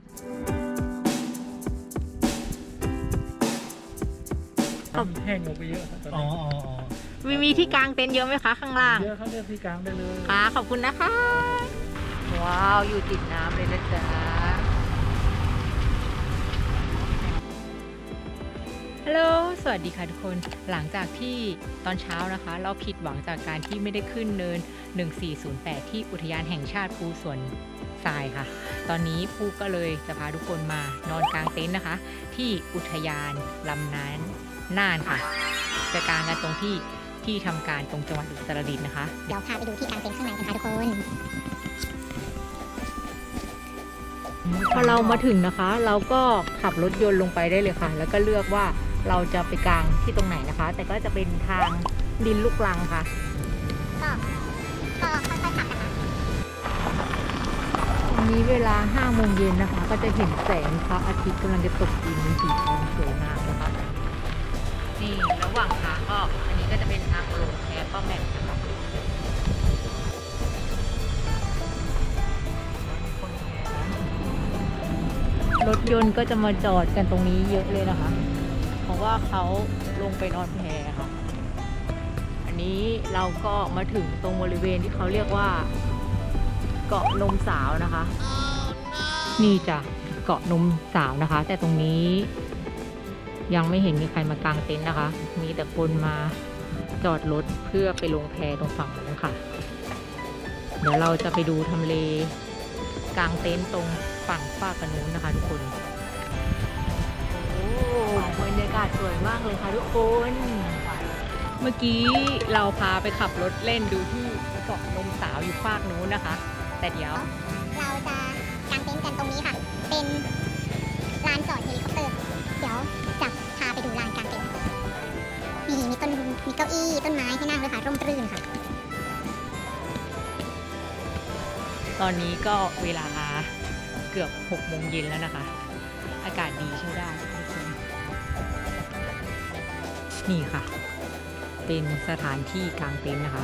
แห้งลงไปเยอะครับมีที่กางเต็นท์เยอะไหมคะข้างล่างเยอะเขาเลือกที่กลางได้เลยค่ะขอบคุณนะคะว้าวอยู่ติดน้ำเลยนะจ๊ะฮัลโหลสวัสดีค่ะทุกคนหลังจากที่ตอนเช้านะคะเราผิดหวังจากการที่ไม่ได้ขึ้นเนิน1408ที่อุทยานแห่งชาติภูสวนทรายค่ะตอนนี้ภูก็เลยจะพาทุกคนมานอนกลางเต็นท์นะคะที่อุทยานลำน้ำน่านค่ะจะกางกันตรงที่ทำการตรงจังหวัดอุตรดิตถ์นะคะเดี๋ยวพาไปดูที่กางเต็นท์ข้างในกันค่ะทุกคนพอเรามาถึงนะคะเราก็ขับรถยนต์ลงไปได้เลยค่ะแล้วก็เลือกว่าเราจะไปกางที่ตรงไหนนะคะแต่ก็จะเป็นทางดินลูกรังค่ะก็ค่อยๆขับนะคะวันนี้เวลา5 โมงเย็นนะคะก็จะเห็นแสงพระอาทิตย์กำลังจะตกดินสีทองสวยงามนะคะนี่ระหว่างทางก็อันนี้ก็จะเป็นทางลงแพป้าแหม่มนะคะรถยนต์ก็จะมาจอดกันตรงนี้เยอะเลยนะคะเพราะว่าเขาลงไปนอนแพค่ะอันนี้เราก็มาถึงตรงบริเวณที่เขาเรียกว่าเกาะนมสาวนะคะนี่จ้ะเกาะนมสาวนะคะแต่ตรงนี้ยังไม่เห็นมีใครมากางเต็นท์นะคะมีแต่คนมาจอดรถเพื่อไปลงแพตรงฝั่งนั้นค่ะเดี๋ยวเราจะไปดูทำเลกางเต็นท์ตรงฝั่งฝากกันนู้นนะคะทุกคนโอ้บรรยากาศสวยมากเลยค่ะทุกคนเมื่อกี้เราพาไปขับรถเล่นดูที่เกาะนมสาวอยู่ฝากนู้นนะคะแต่เดี๋ยวเราจะกางเต็นท์กันตรงนี้ค่ะเป็นลานจอดเฮลิคอปเตอร์เดี๋ยวจะพาไปดูลานกางเต็นท์มีเก้าอี้ต้นไม้ให้นั่งด้วยค่ะร่มรื่นค่ะตอนนี้ก็เวลาเกือบ6 โมงเย็นแล้วนะคะอากาศดีใช้ได้ทุกคนนี่ค่ะเป็นสถานที่กางเต็นท์นะคะ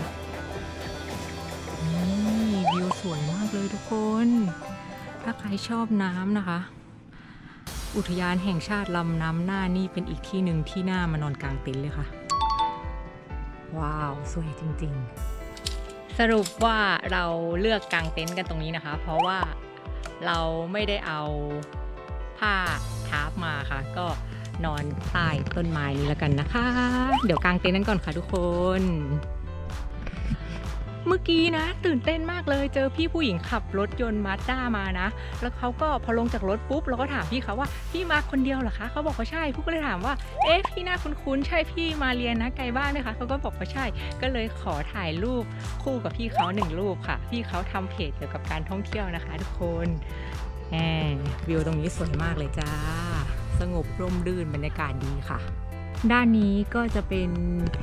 นี่วิวสวยมากเลยทุกคนถ้าใครชอบน้ำนะคะอุทยานแห่งชาติลำน้ำน่านนี่เป็นอีกที่หนึ่งที่น่ามานอนกางเต็นท์เลยค่ะว้าวสวยจริงๆสรุปว่าเราเลือกกางเต็นท์กันตรงนี้นะคะเพราะว่าเราไม่ได้เอาผ้าทาร์ปมาค่ะก็นอนใต้ต้นไม้นี้แล้วกันนะคะเดี๋ยวกางเต็นท์นั้นก่อนค่ะทุกคนเมื่อกี้นะตื่นเต้นมากเลยเจอพี่ผู้หญิงขับรถยนต์มาสด้ามานะแล้วเขาก็พอลงจากรถปุ๊บเราก็ถามพี่เขาว่าพี่มาคนเดียวเหรอคะเขาบอกว่าใช่ผู้ก็เลยถามว่าเอ๊ะพี่หน้าคุ้นๆใช่พี่มาเรียนนะไกลบ้านไหมคะเขาก็บอกว่าใช่ก็เลยขอถ่ายรูปคู่กับพี่เขา1 รูปค่ะพี่เขาทำเพจเกี่ยวกับการท่องเที่ยวนะคะทุกคนวิวตรงนี้สวยมากเลยจ้าสงบร่มรื่นบรรยากาศดีค่ะด้านนี้ก็จะเป็นแพ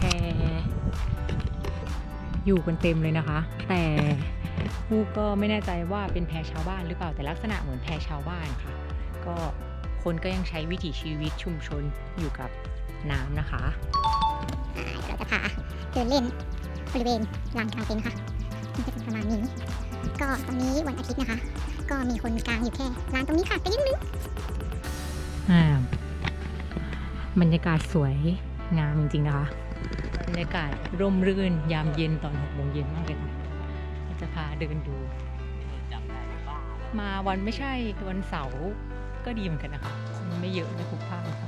อยู่กันเต็มเลยนะคะแต่ผู้ก็ไม่แน่ใจว่าเป็นแพชาวบ้านหรือเปล่าแต่ลักษณะเหมือนแพชาวบ้านค่ะก็คนก็ยังใช้วิถีชีวิตชุมชนอยู่กับน้ำนะคะเราจะพาเดินเล่นบริเวณลานกางเต็นท์ค่ะมันจะเป็นประมาณนี้ก็ตอนนี้วันอาทิตย์นะคะก็มีคนกางอยู่แค่ลานตรงนี้ค่ะไปนิดนึงบรรยากาศสวยงามจริงๆนะคะบรรยากาศร่มรื่นยามเย็นตอน6 โมงเย็นมากเลยค่ะจะพาเดินดูมาวันไม่ใช่วันเสาร์ก็ดีเหมือนกันนะคะคนไม่เยอะไม่พลุกพล่านค่ะ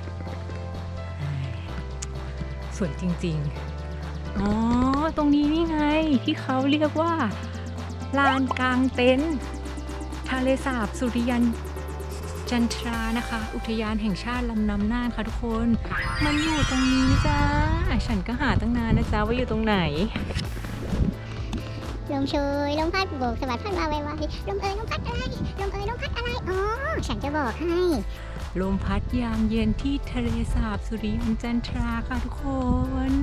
สวยจริงๆอ๋อตรงนี้นี่ไงที่เขาเรียกว่าลานกางเต็นท์ทะเลสาบสุริยันจันทรานะคะอุทยานแห่งชาติลำน้ำน่านค่ะทุกคนมันอยู่ตรงนี้จ้าฉันก็หาตั้งนานนะจ๊ะว่าอยู่ตรงไหนลมโชยลมพัดโบกสะบัดพัดมาไวๆลมเอ๋ยลมพัดอะไรลมเอ๋ยลมพัดอะไรอ๋อฉันจะบอกให้ลมพัดยามเย็นที่ทะเลสาบสุริยันจันทราค่ะทุกคน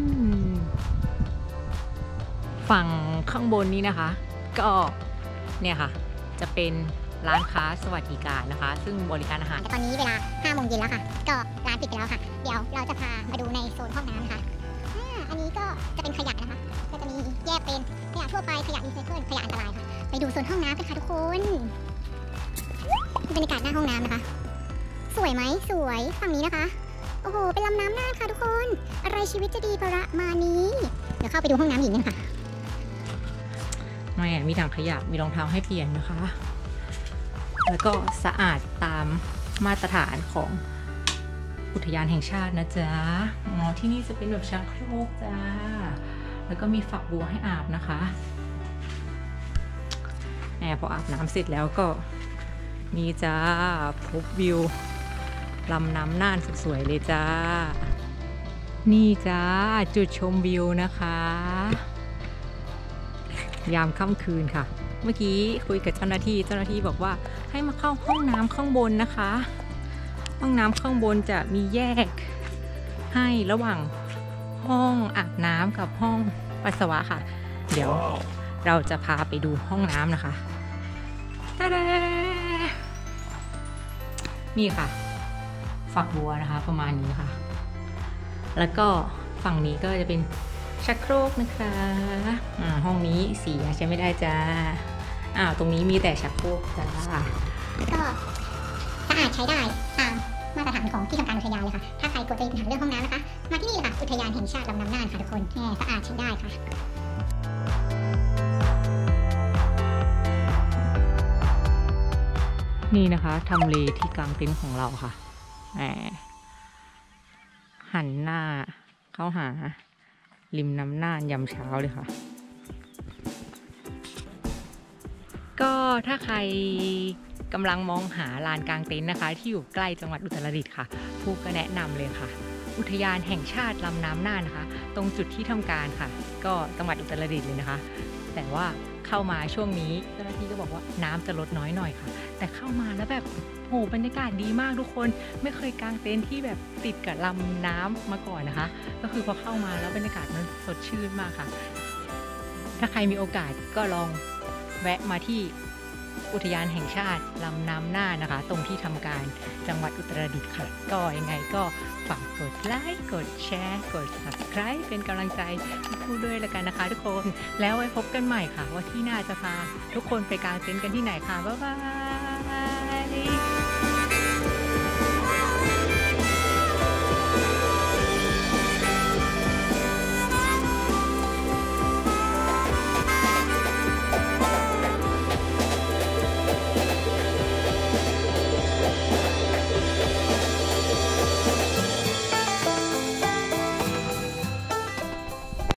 ฝั่งข้างบนนี้นะคะก็เนี่ยค่ะจะเป็นร้านค้าสวัสดิการนะคะซึ่งบริการอาหารตอนนี้เวลา5 โมงเย็นแล้วค่ะก็ร้านปิดไปแล้วค่ะเดี๋ยวเราจะพามาดูในโซนห้องน้ำนะคะอันนี้ก็จะเป็นขยะนะคะก็จะมีแยกเป็นขยะทั่วไปขยะรีไซเคิลขยะอันตรายค่ะไปดูโซนห้องน้ำกันค่ะทุกคนบรรยากาศหน้าห้องน้ำนะคะสวยไหมสวยฝั่งนี้นะคะโอ้โหเป็นลำน้ำน่านค่ะทุกคนอะไรชีวิตจะดีประมาณนี้เดี๋ยวเข้าไปดูห้องน้ำหญิงกันค่ะไม่มีถังขยะมีรองเท้าให้เปลี่ยนนะคะ แล้วก็สะอาดตามมาตรฐานของอุทยานแห่งชาตินะจ๊ะอ๋อที่นี่จะเป็นแบบชักโครกจ้าแล้วก็มีฝักบัวให้อาบนะคะพออาบน้ำเสร็จแล้วก็นี่จ้าพบวิวลำน้ำน่านสวยๆเลยจ้านี่จ้าจุดชมวิวนะคะยามค่ำคืนค่ะเมื่อกี้คุยกับเจ้าหน้าที่บอกว่าให้มาเข้าห้องน้ำข้างบนนะคะห้องน้ำข้างบนจะมีแยกให้ระหว่างห้องอาบน้ำกับห้องปัสสาวะค่ะเดี๋ยวเราจะพาไปดูห้องน้ำนะคะตาดานี่ค่ะฝักบัวนะคะประมาณนี้ค่ะแล้วก็ฝั่งนี้ก็จะเป็นชักโครกนะคะห้องนี้เสียใช้ไม่ได้จ้าตรงนี้มีแต่ชักโครกจ้าก็สะอาดใช้ได้ตามมาตรฐานของที่ทำการอุทยานเลยค่ะถ้าใครกลัวจะมีปัญหาเรื่องห้องน้ำนะคะมาที่นี่เลยค่ะอุทยานแห่งชาติลำน้ำน่านค่ะทุกคนสะอาดใช้ได้ค่ะนี่นะคะทำเลที่กลางเต็นท์ของเราค่ะหันหน้าเข้าหาริมน้ำน่านยามเช้าเลยค่ะก็ถ้าใครกำลังมองหาลานกลางเต็นท์นะคะที่อยู่ใกล้จังหวัดอุตรดิตถ์ค่ะผู้ก็แนะนำเลยค่ะอุทยานแห่งชาติลำน้ำน่านนะคะตรงจุดที่ทำการค่ะก็จังหวัดอุตรดิตถ์เลยนะคะแต่ว่าเข้ามาช่วงนี้เจ้าหน้าที่ก็บอกว่าน้ำจะลดน้อยหน่อยค่ะแต่เข้ามาแล้วแบบโหบรรยากาศดีมากทุกคนไม่เคยกางเต็นท์ที่แบบติดกับลำน้ำมาก่อนนะคะก็คือพอเข้ามาแล้วบรรยากาศมันสดชื่นมากค่ะถ้าใครมีโอกาสก็ลองแวะมาที่อุทยานแห่งชาติลำน้ำน่านนะคะตรงที่ทำการจังหวัดอุตรดิตถ์ค่ะก็ยังไงก็ฝากกดไลค์กดแชร์กด Subscribe เป็นกำลังใจให้คู่ด้วยละกันนะคะทุกคนแล้วไว้พบกันใหม่ค่ะว่าที่หน้าจะพาทุกคนไปกางเต็นท์กันที่ไหนค่ะบ๊ายบาย